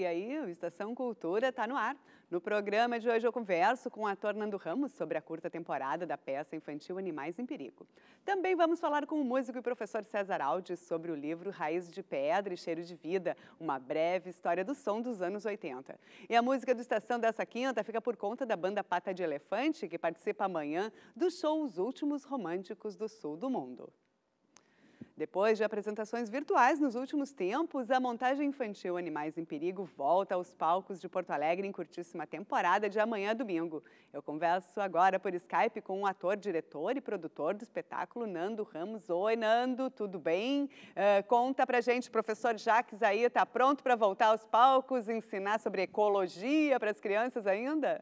aí, o Estação Cultura está no ar. No programa de hoje eu converso com o ator Nando Ramos sobre a curta temporada da peça infantil Animais em Perigo. Também vamos falar com o músico e professor César Alves sobre o livro Raiz de Pedra e Cheiro de Vida, uma breve história do som dos anos 80. E a música do Estação dessa quinta fica por conta da banda Pata de Elefante, que participa amanhã do show Os Últimos Românticos do Sul do Mundo. Depois de apresentações virtuais nos últimos tempos, a montagem infantil Animais em Perigo volta aos palcos de Porto Alegre em curtíssima temporada de amanhã a domingo. Eu converso agora por Skype com o ator, diretor e produtor do espetáculo, Nando Ramos. Oi, Nando, tudo bem? Conta pra gente, professor Jacques aí, está pronto para voltar aos palcos, ensinar sobre ecologia para as crianças ainda?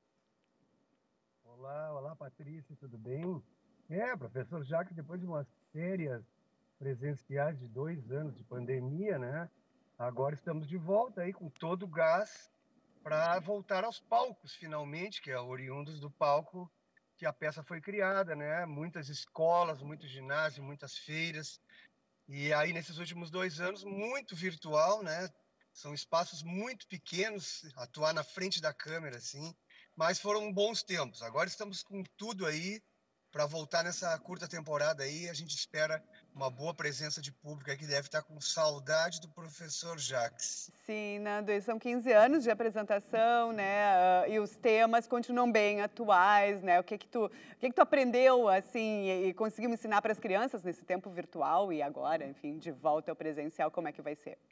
Olá, Patrícia, tudo bem? Professor Jacques, depois de umas férias presenciais de 2 anos de pandemia, né? Agora estamos de volta aí com todo o gás para voltar aos palcos, finalmente, que é oriundos do palco que a peça foi criada, né? Muitas escolas, muitos ginásios, muitas feiras. E aí, nesses últimos 2 anos, muito virtual, né? São espaços muito pequenos, atuar na frente da câmera, assim. Mas foram bons tempos. Agora estamos com tudo aí para voltar nessa curta temporada aí. A gente espera uma boa presença de público aí que deve estar com saudade do professor Jacques. Sim, Nando, são 15 anos de apresentação, né? E os temas continuam bem atuais, né? O que tu aprendeu, assim, e conseguiu ensinar para as crianças nesse tempo virtual e agora, enfim, de volta ao presencial, como é que vai ser?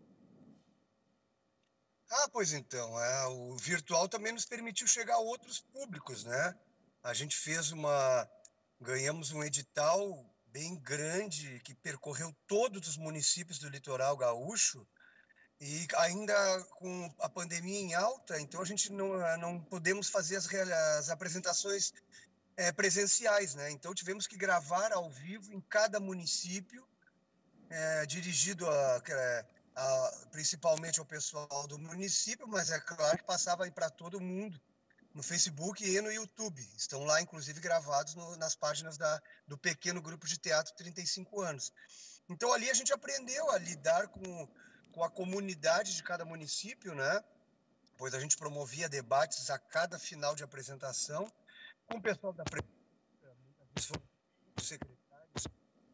Pois então, o virtual também nos permitiu chegar a outros públicos, né? A gente ganhamos um edital bem grande que percorreu todos os municípios do litoral gaúcho e ainda com a pandemia em alta, então a gente não podemos fazer as apresentações presenciais, né? Então tivemos que gravar ao vivo em cada município, dirigido principalmente ao pessoal do município, mas é claro que passava aí para todo mundo, no Facebook e no YouTube. Estão lá, inclusive, gravados nas páginas do pequeno grupo de teatro 35 anos. Então, ali a gente aprendeu a lidar com a comunidade de cada município, né? Pois a gente promovia debates a cada final de apresentação com o pessoal da prefeitura, muitas vezes foram os secretários,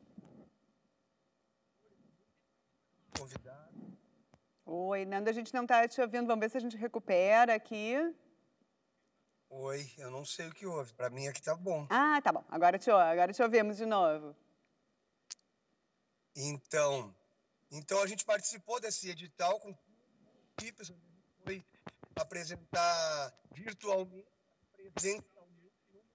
convidados. Oi, Nando, a gente não está te ouvindo. Vamos ver se a gente recupera aqui. Oi, eu não sei o que houve. Para mim aqui tá bom. Tá bom. Agora te ouvimos de novo. Então a gente participou desse edital com equipes, a gente foi apresentar virtualmente, presencialmente.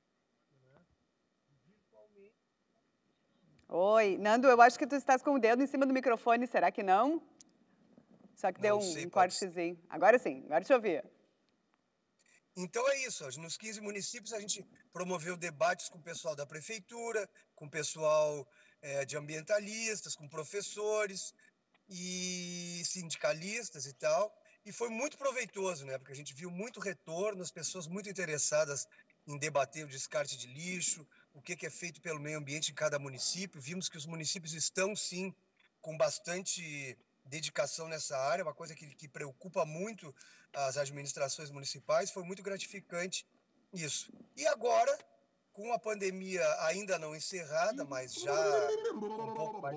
Oi, Nando, eu acho que tu estás com o dedo em cima do microfone, será que não? Só que deu um cortezinho. Agora sim, agora te ouvi. Então é isso, nos 15 municípios a gente promoveu debates com o pessoal da prefeitura, com o pessoal de ambientalistas, com professores e sindicalistas e tal, e foi muito proveitoso, né? Porque a gente viu muito retorno, as pessoas muito interessadas em debater o descarte de lixo, o que é feito pelo meio ambiente em cada município. Vimos que os municípios estão, sim, com bastante dedicação nessa área, uma coisa que preocupa muito as administrações municipais. Foi muito gratificante isso. E agora, com a pandemia ainda não encerrada, mas já um pouco mais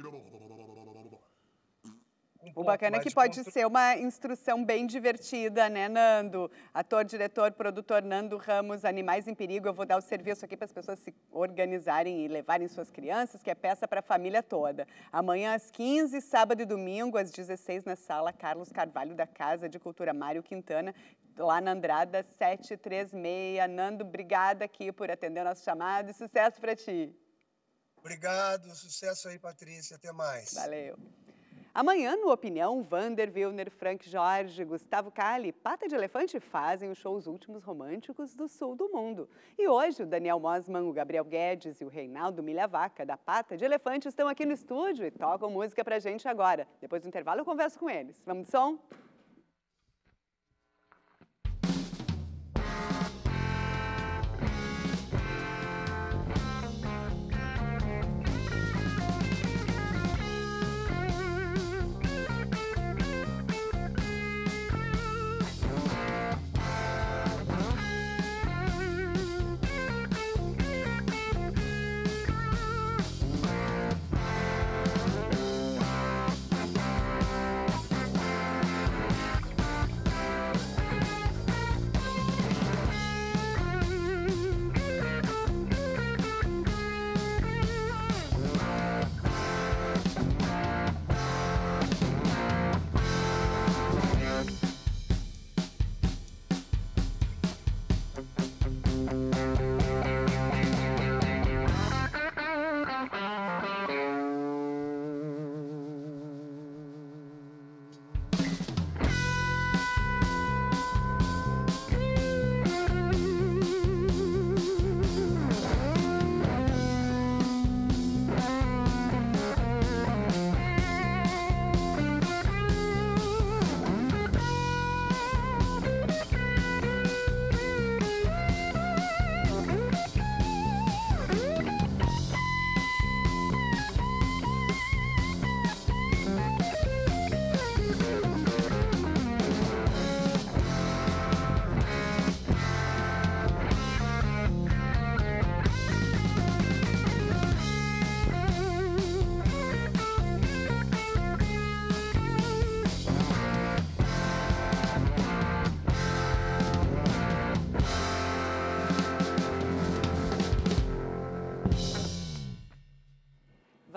o bacana é que pode ser uma instrução bem divertida, né, Nando? Ator, diretor, produtor Nando Ramos, Animais em Perigo. Eu vou dar o serviço aqui para as pessoas se organizarem e levarem suas crianças, que é peça para a família toda. Amanhã às 15, sábado e domingo às 16 na sala Carlos Carvalho da Casa de Cultura Mário Quintana, lá na Andrada 736. Nando, obrigada aqui por atender o nosso chamado e sucesso para ti. Obrigado, sucesso aí, Patrícia. Até mais. Valeu. Amanhã, no Opinião, Vander Wilner, Frank Jorge, Gustavo Cali, Pata de Elefante fazem o show Os Últimos Românticos do Sul do Mundo. E hoje o Daniel Mosman, o Gabriel Guedes e o Reinaldo Milhavaca, da Pata de Elefante, estão aqui no estúdio e tocam música pra gente agora. Depois do intervalo eu converso com eles. Vamos de som?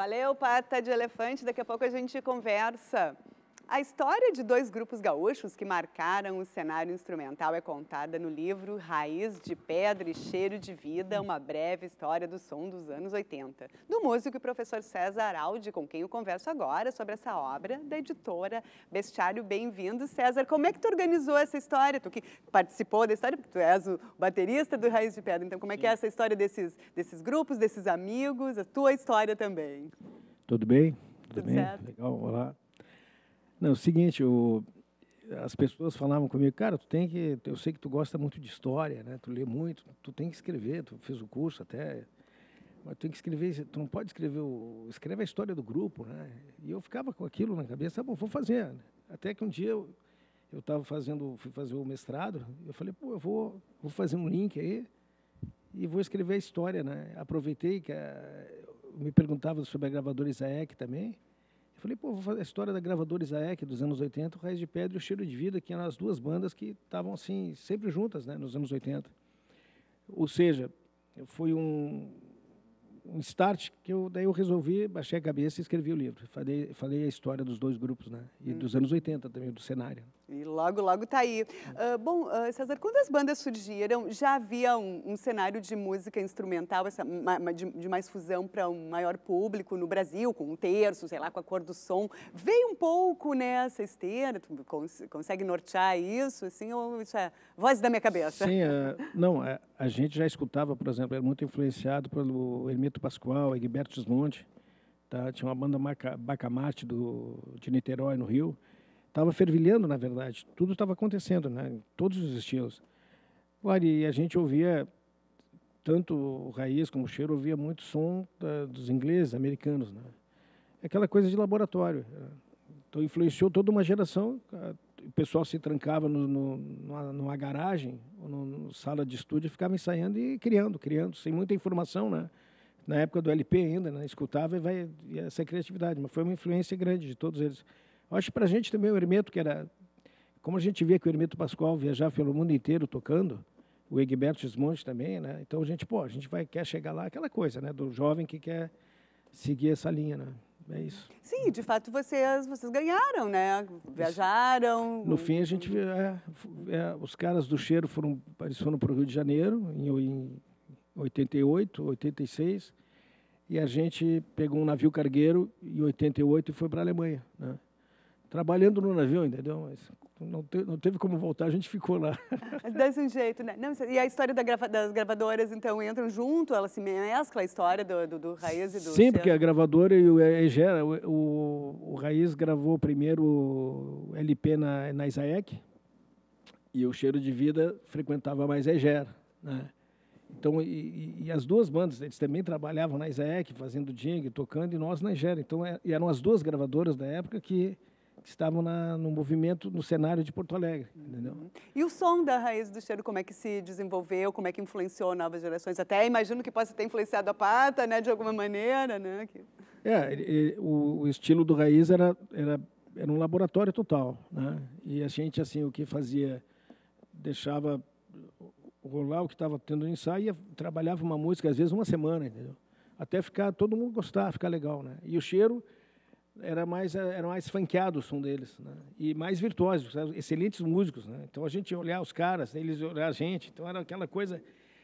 Valeu, Pata de Elefante. Daqui a pouco a gente conversa. A história de dois grupos gaúchos que marcaram o cenário instrumental é contada no livro Raiz de Pedra e Cheiro de Vida, uma breve história do som dos anos 80, do músico e professor César Aldi, com quem eu converso agora sobre essa obra da editora Bestiário. Bem-vindo, César. Como é que tu organizou essa história? Tu que participou da história, porque tu és o baterista do Raiz de Pedra, então como é que é essa história desses grupos, desses amigos, a tua história também? Tudo bem? Tudo bem? certo. Legal, olá. Não, é o seguinte, as pessoas falavam comigo, cara, eu sei que tu gosta muito de história, né? Tu lê muito, tu tem que escrever, tu fez o curso até, mas tu tem que escrever, tu não pode escrever, escreve a história do grupo, né? E eu ficava com aquilo na cabeça, bom, vou fazer. Até que um dia eu fui fazer o mestrado, eu falei, pô, eu vou fazer um link aí e vou escrever a história, né? Aproveitei que me perguntava sobre a gravadora Isaac também. Eu falei, pô, vou fazer a história da gravadora Isaac dos anos 80, o Raiz de Pedra e o Cheiro de Vida, que eram as duas bandas que estavam assim, sempre juntas, né, nos anos 80. Ou seja, foi um start que daí eu resolvi, baixei a cabeça e escrevi o livro. Falei a história dos dois grupos, né, e dos anos 80 também, do cenário. E logo, logo está aí. César, quando as bandas surgiram, já havia um cenário de música instrumental, de mais fusão para um maior público no Brasil, com um terço, sei lá, com a cor do som. Veio um pouco nessa esteira? Tu consegue nortear isso, assim, ou isso é voz da minha cabeça? Sim, a gente já escutava, por exemplo, era muito influenciado pelo Hermeto Pascoal, Egberto Gismonti, tá? Tinha uma banda Bacamarte de Niterói, no Rio. Estava fervilhando, na verdade. Tudo estava acontecendo, né? Em todos os estilos. Claro, e a gente ouvia, tanto o Raiz como o Cheiro, ouvia muito som dos ingleses, americanos, né? Aquela coisa de laboratório. Então, influenciou toda uma geração. O pessoal se trancava numa garagem, ou numa sala de estúdio, e ficava ensaiando e criando, sem muita informação, né? Na época do LP ainda, né? Escutava e essa criatividade. Mas foi uma influência grande de todos eles. Acho que para a gente também o Hermeto, que era... Como a gente via que o Hermeto Pascoal viajava pelo mundo inteiro tocando, o Egberto Gismonti também, né? Então a gente quer chegar lá, aquela coisa, né? Do jovem que quer seguir essa linha, né? É isso. Sim, de fato vocês ganharam, né? Viajaram. No fim a gente os caras do Cheiro foram para o Rio de Janeiro em 88, 86, e a gente pegou um navio cargueiro em 88 e foi para a Alemanha, né? Trabalhando no navio, entendeu? Mas não teve como voltar, a gente ficou lá. Desse um jeito, né? Não, e a história das gravadoras, então, entram junto? Ela se mescla, a história do Raiz e do... Sim, porque a gravadora e o EGER, o Raiz gravou primeiro o LP na Isaac, e o Cheiro de Vida frequentava mais a EGER, né? Então, e as duas bandas, eles também trabalhavam na Isaac, fazendo jingle, tocando, e nós na EGER. Então, eram as duas gravadoras da época que estavam no movimento, no cenário de Porto Alegre, entendeu? E o som da Raiz do Cheiro, como é que se desenvolveu, como é que influenciou novas gerações? Até imagino que possa ter influenciado a Pata, né, de alguma maneira, né? O estilo do Raiz era um laboratório total, né? E a gente, assim, o que fazia, deixava rolar o que estava tendo no ensaio e trabalhava uma música, às vezes, uma semana, entendeu? Até todo mundo gostar, ficar legal, né? E o Cheiro era mais funkeado o som deles, né? E mais virtuosos, excelentes músicos, né? Então a gente ia olhar os caras, eles olhar a gente, então era aquela coisa.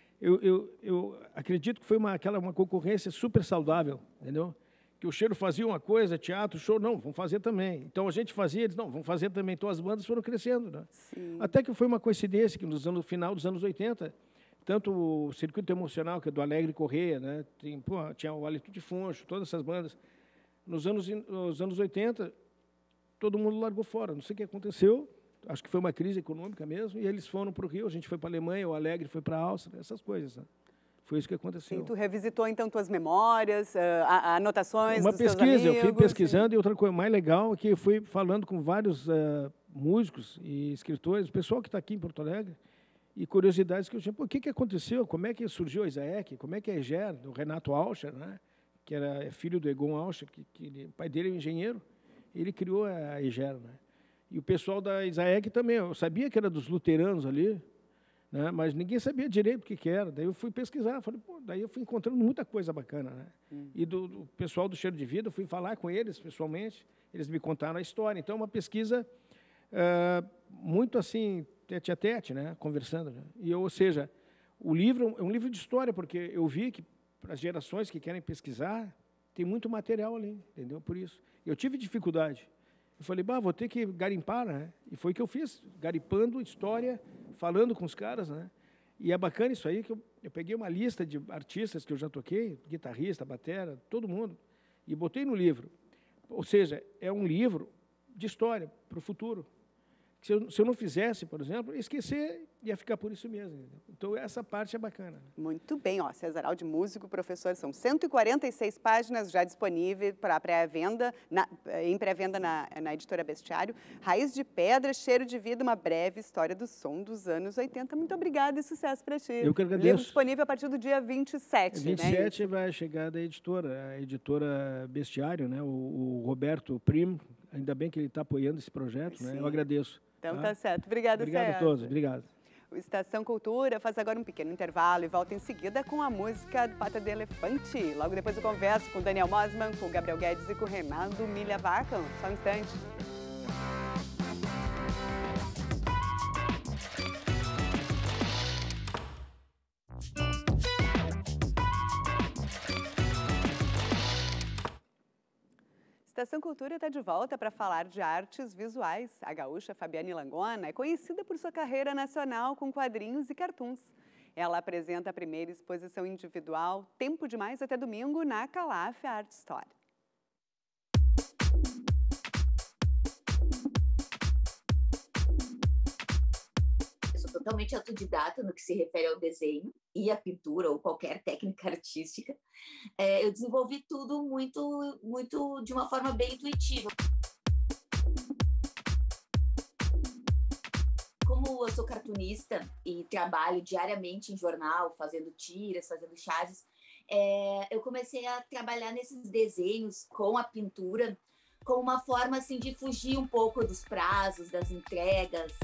Eu acredito que foi uma concorrência super saudável, entendeu? Que o Cheiro fazia uma coisa, teatro, show, não, vamos fazer também. Então a gente fazia, eles não, vamos fazer também. Então as bandas foram crescendo, né? Sim. Até que foi uma coincidência que no final dos anos 80, tanto o Circuito Emocional, que é do Alegre Correia, né? Tinha o Hálito de Funcho, todas essas bandas. Nos anos 80, todo mundo largou fora. Não sei o que aconteceu, acho que foi uma crise econômica mesmo, e eles foram para o Rio, a gente foi para a Alemanha, o Alegre foi para a Áustria, essas coisas, né? Foi isso que aconteceu. Sim, tu revisitou, então, tuas memórias, anotações dos teus pesquisa, amigos? Eu fui pesquisando, e outra coisa mais legal é que eu fui falando com vários músicos e escritores, o pessoal que está aqui em Porto Alegre, e curiosidades que eu tinha. O que aconteceu? Como é que surgiu a Isaac? Como é que a EGER, do Renato Alcher, né? Que era filho do Egon Alcher, o pai dele é engenheiro, ele criou a EGER, né? E o pessoal da Isaac também, eu sabia que era dos luteranos ali, né? Mas ninguém sabia direito o que era. Daí eu fui pesquisar, falei, pô, daí eu fui encontrando muita coisa bacana, né? E do pessoal do Cheiro de Vida, eu fui falar com eles pessoalmente, eles me contaram a história. Então, uma pesquisa muito assim, tete a tete, né? Conversando, né? Ou seja, o livro é um livro de história, porque eu vi que para as gerações que querem pesquisar, tem muito material ali, entendeu? Por isso. Eu tive dificuldade. Eu falei, vou ter que garimpar, né? E foi o que eu fiz, garimpando história, falando com os caras, né? E é bacana isso aí, que eu peguei uma lista de artistas que eu já toquei, guitarrista, batera, todo mundo, e botei no livro. Ou seja, é um livro de história para o futuro. Se eu não fizesse, por exemplo, esquecer, ia ficar por isso mesmo. Entendeu? Então, essa parte é bacana. Muito bem. César Aldi, músico, professor, são 146 páginas já disponíveis para pré-venda, em pré-venda na editora Bestiário. Raiz de Pedra, Cheiro de Vida, uma breve história do som dos anos 80. Muito obrigada e sucesso para ti. Eu que agradeço. Livro disponível a partir do dia 27. 27 vai chegar da editora, a editora Bestiário, né? O Roberto Prim, ainda bem que ele está apoiando esse projeto, né? Eu agradeço. Então tá certo. Obrigada, Obrigado César. a todos. Obrigado. O Estação Cultura faz agora um pequeno intervalo e volta em seguida com a música do Pata de Elefante. Logo depois eu converso com o Daniel Mosman, com o Gabriel Guedes e com o Renato Milha Vaca. Só um instante. Estação Cultura está de volta para falar de artes visuais. A gaúcha Fabiane Langona é conhecida por sua carreira nacional com quadrinhos e cartoons. Ela apresenta a primeira exposição individual Tempo Demais até domingo na Calaf Art Store. Totalmente autodidata no que se refere ao desenho e à pintura ou qualquer técnica artística. Eu desenvolvi tudo muito de uma forma bem intuitiva. Como eu sou cartunista e trabalho diariamente em jornal, fazendo tiras, fazendo charges, eu comecei a trabalhar nesses desenhos com a pintura como uma forma assim, de fugir um pouco dos prazos, das entregas.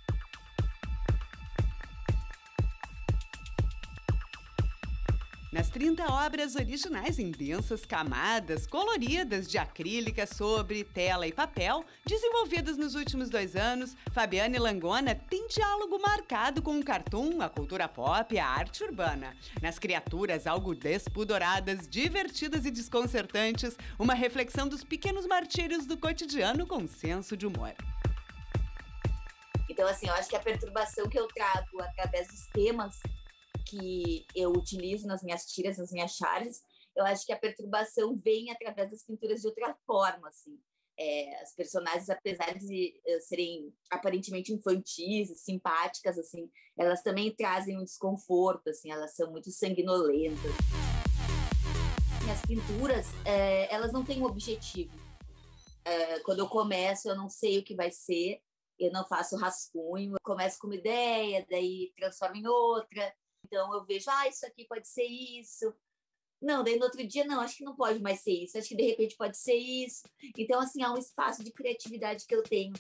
Nas 30 obras originais em densas camadas coloridas de acrílica sobre tela e papel, desenvolvidas nos últimos 2 anos, Fabiane Langona tem diálogo marcado com o cartoon, a cultura pop e a arte urbana. Nas criaturas algo despudoradas, divertidas e desconcertantes, uma reflexão dos pequenos martírios do cotidiano com senso de humor. Então, assim, eu acho que a perturbação que eu trago através dos temas que eu utilizo nas minhas tiras, nas minhas charges, eu acho que a perturbação vem através das pinturas de outra forma, assim. As personagens, apesar de serem aparentemente infantis, simpáticas, assim, elas também trazem um desconforto, assim, elas são muito sanguinolentas. As pinturas, elas não têm um objetivo. Quando eu começo, eu não sei o que vai ser, eu não faço rascunho, eu começo com uma ideia, daí transformo em outra. Então, eu vejo, isso aqui pode ser isso. Não, daí no outro dia, não, acho que não pode mais ser isso. Acho que, de repente, pode ser isso. Então, assim, há um espaço de criatividade que eu tenho.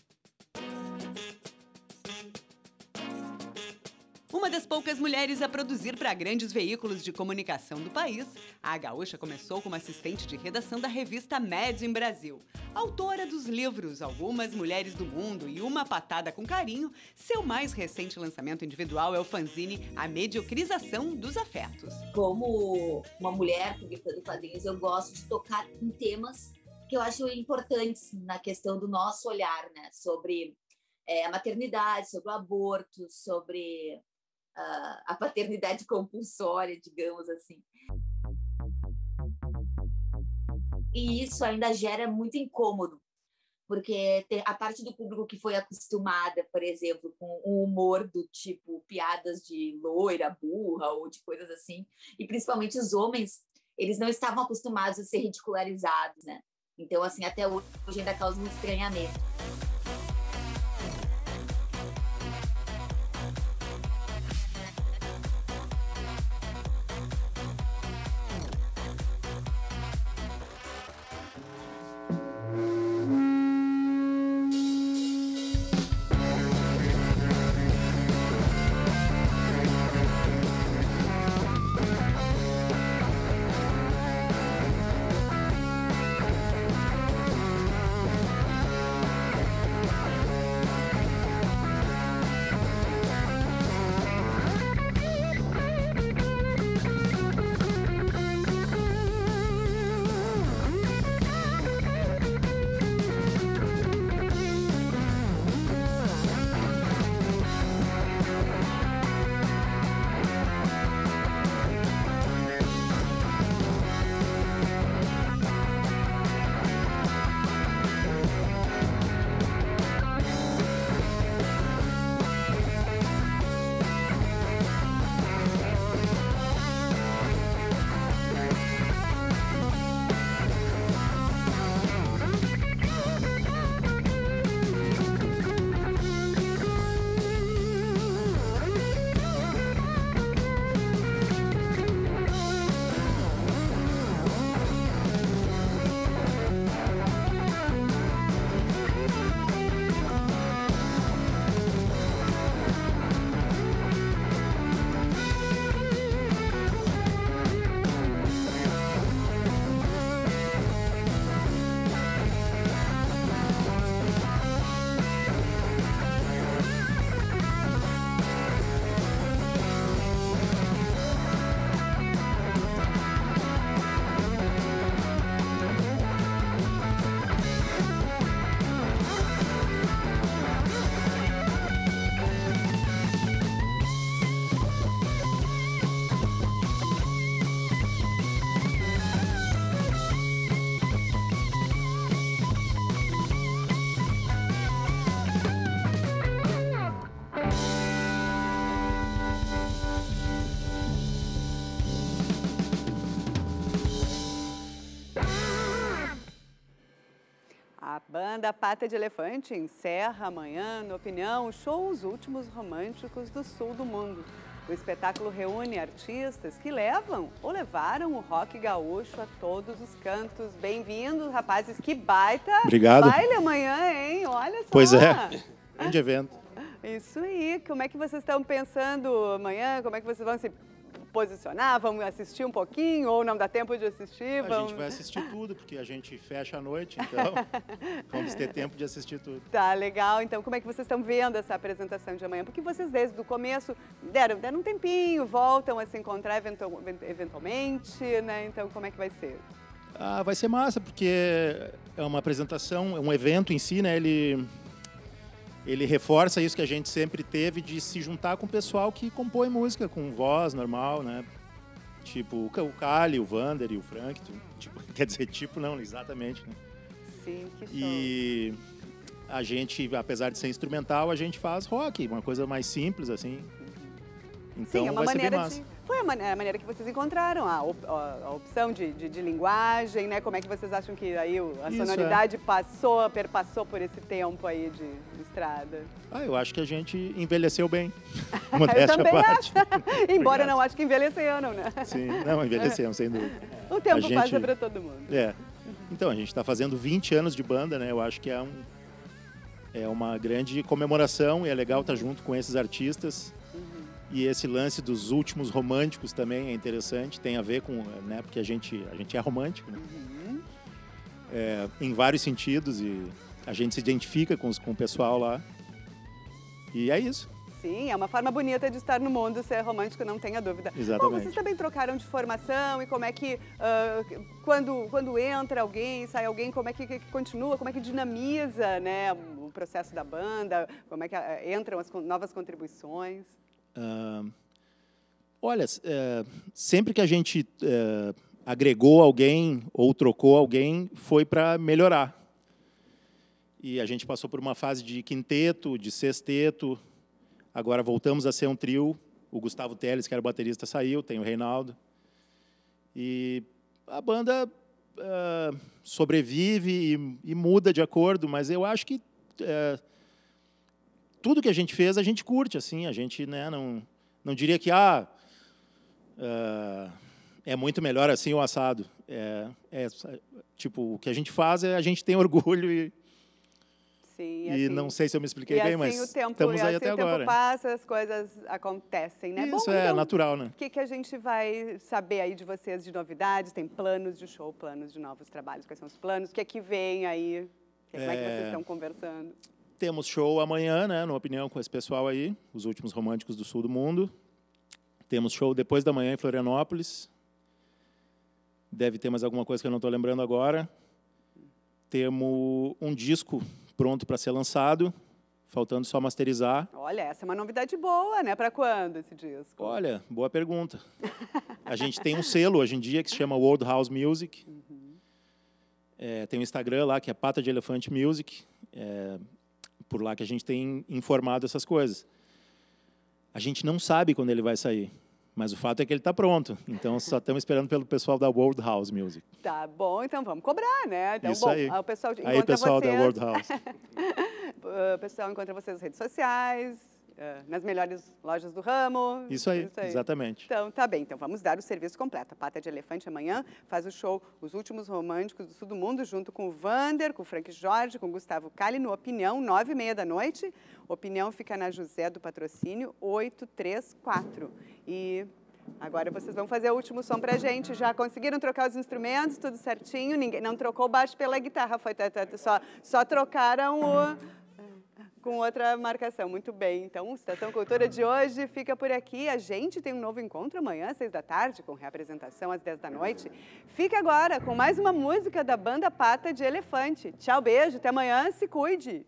Uma das poucas mulheres a produzir para grandes veículos de comunicação do país, a gaúcha começou como assistente de redação da revista Mad in Brasil. Autora dos livros Algumas Mulheres do Mundo e Uma Patada com Carinho, seu mais recente lançamento individual é o fanzine A Mediocrização dos Afetos. Como uma mulher publicando quadrinhos, eu gosto de tocar em temas que eu acho importantes na questão do nosso olhar, né? Sobre a maternidade, sobre o aborto, sobre a paternidade compulsória, digamos assim. E isso ainda gera muito incômodo, porque a parte do público que foi acostumada, por exemplo, com o humor do tipo piadas de loira, burra ou de coisas assim, e principalmente os homens, eles não estavam acostumados a ser ridicularizados, né? Então, assim, até hoje ainda causa um estranhamento. Banda Pata de Elefante encerra amanhã, na opinião, o show Os Últimos Românticos do Sul do Mundo. O espetáculo reúne artistas que levam ou levaram o rock gaúcho a todos os cantos. Bem-vindos, rapazes. Que baita baile amanhã, hein? Olha só. Pois é, grande evento. Isso aí. Como é que vocês estão pensando amanhã? Como é que vocês vão se posicionar? Vamos assistir um pouquinho ou não dá tempo de assistir? A gente vai assistir tudo, porque a gente fecha a noite, então vamos ter tempo de assistir tudo. Tá, legal. Então, como é que vocês estão vendo essa apresentação de amanhã? Porque vocês, desde o começo, deram um tempinho, voltam a se encontrar eventualmente, né? Então, como é que vai ser? Vai ser massa, porque é uma apresentação, é um evento em si, né? Ele reforça isso que a gente sempre teve de se juntar com o pessoal que compõe música com voz normal, né? Tipo o Cali, o Vander e o Frank. Tipo, quer dizer, tipo não, exatamente, né? Sim, que show. E a gente, apesar de ser instrumental, a gente faz rock, uma coisa mais simples, assim. Então, sim, é uma vai ser bem maneira massa. Foi a maneira que vocês encontraram, a opção de linguagem, né? Como é que vocês acham que aí a sonoridade perpassou por esse tempo aí de estrada? Eu acho que a gente envelheceu bem. Eu também acho. Embora não acho que envelheceram, né? Sim, não, envelhecemos, sem dúvida. O tempo passa para todo mundo. Então, a gente está fazendo 20 anos de banda, né? Eu acho que é uma grande comemoração e é legal estar junto com esses artistas. E esse lance dos últimos românticos também é interessante, tem a ver com, né, porque a gente é romântico, né? Em vários sentidos, e a gente se identifica com o pessoal lá. E é isso. Sim, é uma forma bonita de estar no mundo, ser romântico, não tenha dúvida. Exatamente. Bom, vocês também trocaram de formação e como é que, quando entra alguém, sai alguém, como é que continua, como é que dinamiza, né, o processo da banda, como é que entram as novas contribuições? Olha, sempre que a gente agregou alguém ou trocou alguém, foi para melhorar. E a gente passou por uma fase de quinteto, de sexteto, agora voltamos a ser um trio. O Gustavo Teles, que era baterista, saiu, tem o Reinaldo. E a banda sobrevive e muda de acordo, mas eu acho que tudo que a gente fez, a gente curte, assim, a gente, né, não diria que é muito melhor assim o assado. Tipo, o que a gente faz a gente tem orgulho e assim, não sei se eu me expliquei bem, mas estamos aí até agora. O tempo passa, as coisas acontecem, né? Isso é natural, né? O que a gente vai saber aí de vocês de novidades? Tem planos de show, planos de novos trabalhos? Quais são os planos? O que é que vem aí? Como é que vocês estão conversando? Temos show amanhã, né, na opinião, com esse pessoal aí, Os Últimos Românticos do Sul do Mundo. Temos show depois da manhã em Florianópolis. Deve ter mais alguma coisa que eu não estou lembrando agora. Temos um disco pronto para ser lançado, faltando só masterizar. Olha, essa é uma novidade boa, né? Para quando esse disco? Olha, boa pergunta. A gente tem um selo hoje em dia que se chama World House Music. Tem um Instagram lá que é Pata de Elefante Music. Por lá que a gente tem informado essas coisas. A gente não sabe quando ele vai sair, mas o fato é que ele está pronto. Então, só estamos esperando pelo pessoal da World House Music. Tá bom, então vamos cobrar, né? Então, isso aí. O pessoal aí, pessoal da World House. O pessoal encontra vocês nas redes sociais, nas melhores lojas do ramo. Isso aí, exatamente. Então, tá bem. Então, vamos dar o serviço completo. A Pata de Elefante amanhã faz o show Os Últimos Românticos do Sul do Mundo, junto com o Vander, com o Frank Jorge, com o Gustavo Cali, no Opinião, 9h30. Opinião fica na José do Patrocínio, 834. E agora vocês vão fazer o último som pra gente. Já conseguiram trocar os instrumentos, tudo certinho? Ninguém não trocou o baixo pela guitarra, só trocaram com outra marcação. Muito bem. Então, Estação Cultura de hoje fica por aqui. A gente tem um novo encontro amanhã, às 6h, com reapresentação às 10h. Fica agora com mais uma música da banda Pata de Elefante. Tchau, beijo, até amanhã, se cuide!